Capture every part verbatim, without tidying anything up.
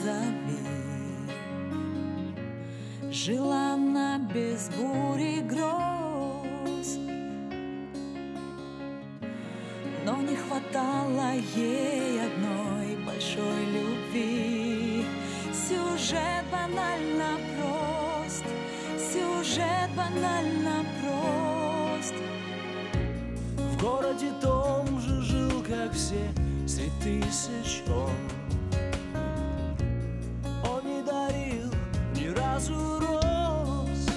позови. Жила она без бури гроз, но не хватало ей одной большой любви. Сюжет банально прост, сюжет банально прост. В городе том же жил, как все, среди тысяч он. Он не дарил ни разу роз.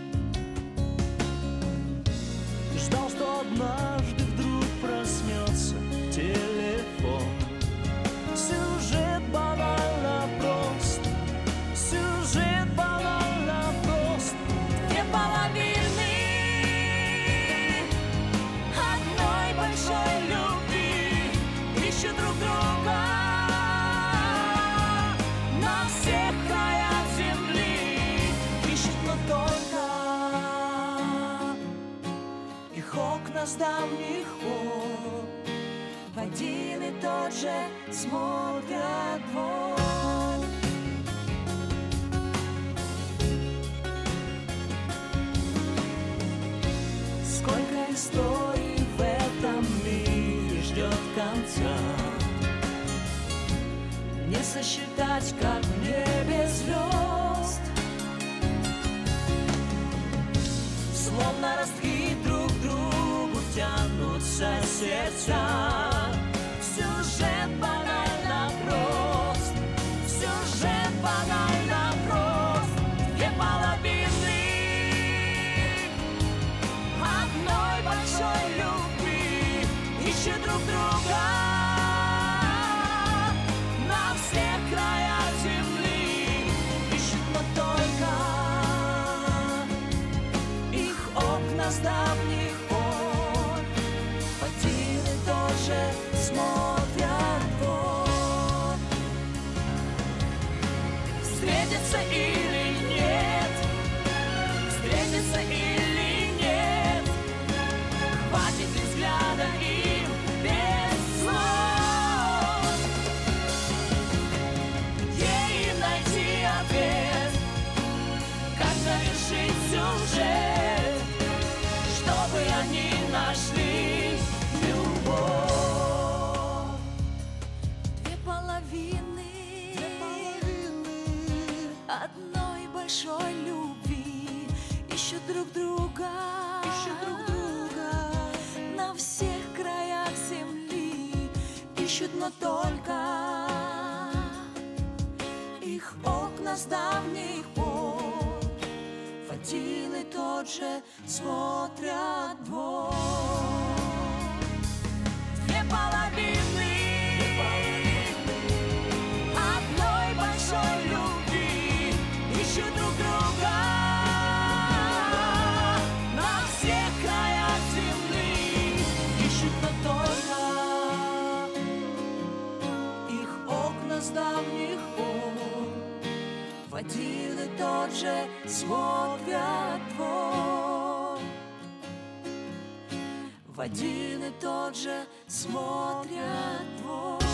Ждал, что однажды вдруг проснется телефон. Сюжет банально прост, сюжет банально прост. Две половины одной большой любви ищут друг друга на всех краях земли. Ищут, но только их окна с давних пор в один и тот же смотрят двор. Сколько историй в этом мире ждет конца, не сосчитать, как в небе звезд. Словно ростки друг к другу тянутся сердца. Сюжет банально прост, сюжет банально прост. Две половины одной большой любви ищут друг друга на всех краях земли. Ищут, но только их окна с давних пор в один и тот же смотрят двор. Встретиться или нет, встретиться или нет, хватит ли взгляда им без слов? Где им найти ответ, как завершить сюжет, чтобы они нашли любовь? Две половины, Две половины одной большой любви ищут друг друга, ищут друг друга на всех краях земли. Ищут, но только их окна с давних пор в один и тот же смотрят двор. Две половины одной большой любви ищут друг друга на всех краях земли. Ищут, но только их окна с давних пор в один и тот же смотрят двор. В один и тот же смотрят двор.